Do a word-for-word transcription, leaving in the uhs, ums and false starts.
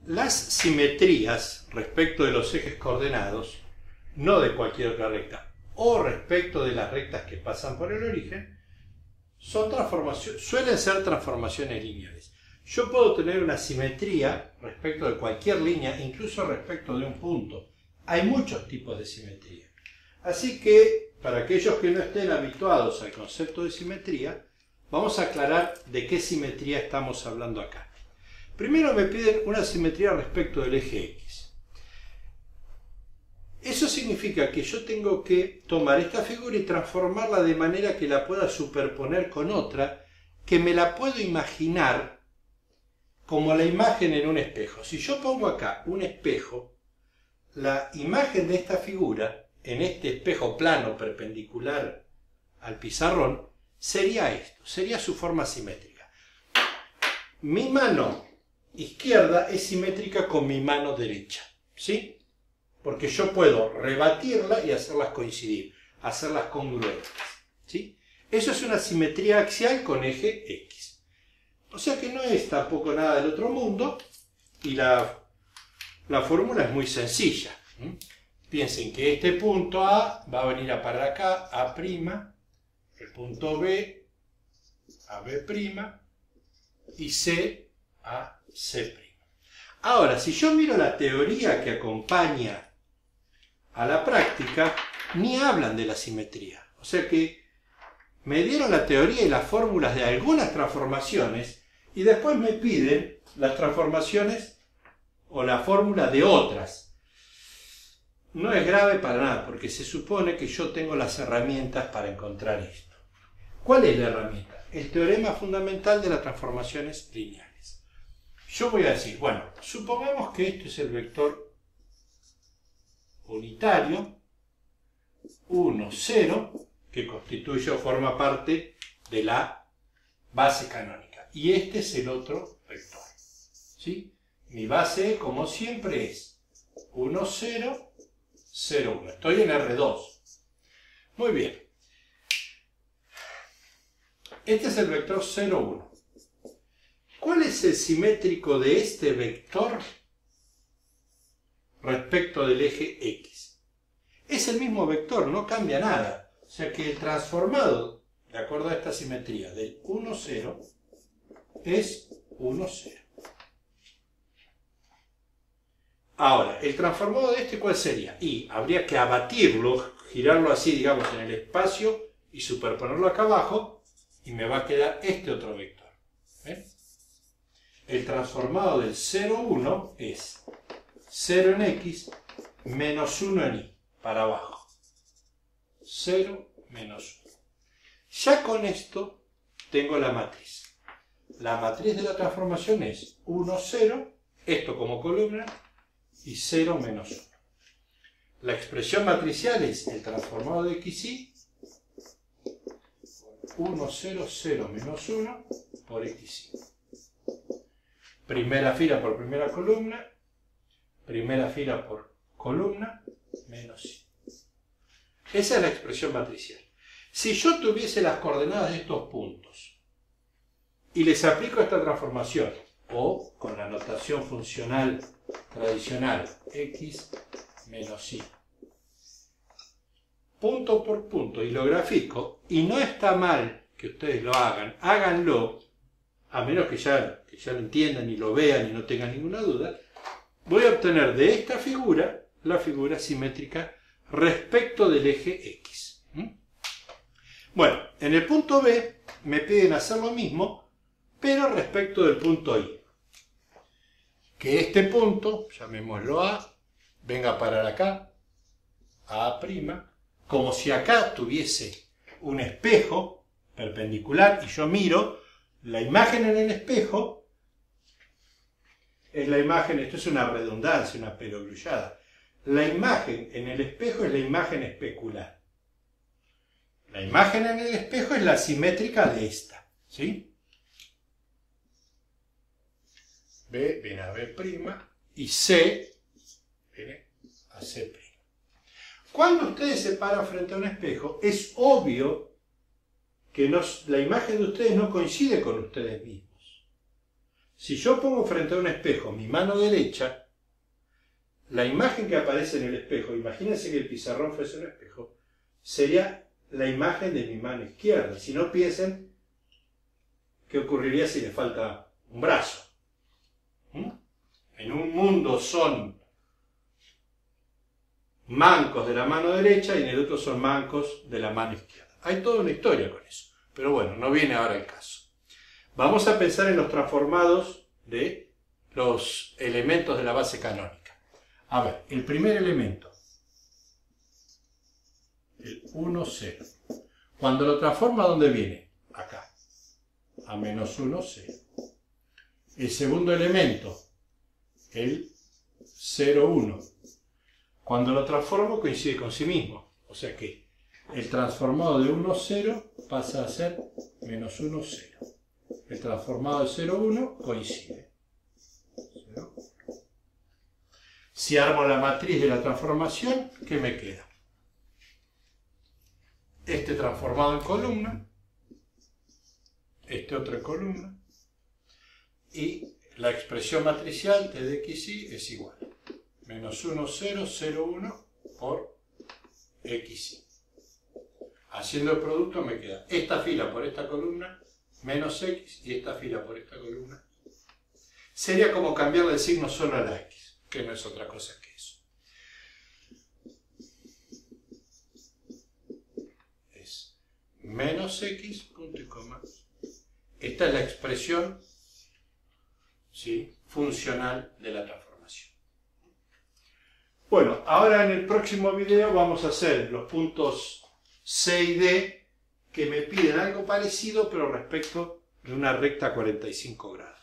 Las simetrías respecto de los ejes coordenados, no de cualquier otra recta, o respecto de las rectas que pasan por el origen, son transformaciones, suelen ser transformaciones lineales. Yo puedo tener una simetría respecto de cualquier línea, incluso respecto de un punto. Hay muchos tipos de simetría. Así que, para aquellos que no estén habituados al concepto de simetría, vamos a aclarar de qué simetría estamos hablando acá. Primero me piden una simetría respecto del eje X. Eso significa que yo tengo que tomar esta figura y transformarla de manera que la pueda superponer con otra, que me la puedo imaginar como la imagen en un espejo. Si yo pongo acá un espejo, la imagen de esta figura, en este espejo plano perpendicular al pizarrón, sería esto, sería su forma simétrica. Mi mano izquierda es simétrica con mi mano derecha, ¿sí? Porque yo puedo rebatirla y hacerlas coincidir, hacerlas congruentes, ¿sí? Eso es una simetría axial con eje X. O sea que no es tampoco nada del otro mundo y la, la fórmula es muy sencilla. ¿Mm? Piensen que este punto A va a venir a parar acá, A', el punto B, a B' y C a C'. Ahora, si yo miro la teoría que acompaña a la práctica, ni hablan de la simetría. O sea que me dieron la teoría y las fórmulas de algunas transformaciones y después me piden las transformaciones o la fórmula de otras. No es grave para nada, porque se supone que yo tengo las herramientas para encontrar esto. ¿Cuál es la herramienta? El teorema fundamental de las transformaciones lineales. Yo voy a decir, bueno, supongamos que esto es el vector unitario, uno, cero, que constituye o forma parte de la base canónica. Y este es el otro vector, ¿sí? Mi base, como siempre, es uno, cero, cero, uno. Estoy en erre dos. Muy bien. Este es el vector cero, uno. ¿Cuál es el simétrico de este vector respecto del eje X? Es el mismo vector, no cambia nada. O sea que el transformado, de acuerdo a esta simetría, del uno, cero, es uno, cero. Ahora, el transformado de este, ¿cuál sería? Y habría que abatirlo, girarlo así, digamos, en el espacio y superponerlo acá abajo, y me va a quedar este otro vector. ¿Ven? El transformado del cero, uno es cero en X menos uno en Y, para abajo. cero menos uno. Ya con esto tengo la matriz. La matriz de la transformación es uno, cero, esto como columna, y cero menos uno. La expresión matricial es el transformado de xy, uno, cero, cero menos uno por xy. Primera fila por primera columna, primera fila por columna, menos y. Esa es la expresión matricial. Si yo tuviese las coordenadas de estos puntos y les aplico esta transformación, o con la notación funcional tradicional, x menos y, punto por punto, y lo grafico, y no está mal que ustedes lo hagan, háganlo, a menos que ya, que ya lo entiendan y lo vean y no tengan ninguna duda, voy a obtener de esta figura la figura simétrica respecto del eje X. ¿Mm? Bueno, en el punto B me piden hacer lo mismo, pero respecto del punto Y. Que este punto, llamémoslo A, venga a parar acá, A', como si acá tuviese un espejo perpendicular y yo miro, la imagen en el espejo es la imagen, esto es una redundancia, una perogrullada. La imagen en el espejo es la imagen especular. La imagen en el espejo es la simétrica de esta, ¿sí? B viene a B' y C viene a C'. Cuando ustedes se paran frente a un espejo, es obvio que no, la imagen de ustedes no coincide con ustedes mismos. Si yo pongo frente a un espejo mi mano derecha, la imagen que aparece en el espejo, imagínense que el pizarrón fuese un espejo, sería la imagen de mi mano izquierda. Si no, piensen qué ocurriría si le falta un brazo. ¿Mm? En un mundo son mancos de la mano derecha y en el otro son mancos de la mano izquierda. Hay toda una historia con eso, pero bueno, no viene ahora el caso. Vamos a pensar en los transformados de los elementos de la base canónica. A ver, el primer elemento, el uno, cero. Cuando lo transforma, ¿a dónde viene? Acá, a menos uno, cero. El segundo elemento, el cero, uno. Cuando lo transformo, coincide con sí mismo. O sea que el transformado de uno, cero pasa a ser menos uno, cero. El transformado de cero, uno coincide. cero, uno. Si armo la matriz de la transformación, ¿qué me queda? Este transformado en columna, este otro en columna, y la expresión matricial de d x y es igual. Menos uno, cero, cero, uno por xy. Haciendo el producto me queda esta fila por esta columna, menos x, y esta fila por esta columna. Sería como cambiarle el signo solo a la x, que no es otra cosa que eso. Es menos x, punto y coma. Esta es la expresión, ¿sí?, funcional de la transformación. Bueno, ahora en el próximo video vamos a hacer los puntos C y D que me piden algo parecido, pero respecto de una recta a cuarenta y cinco grados.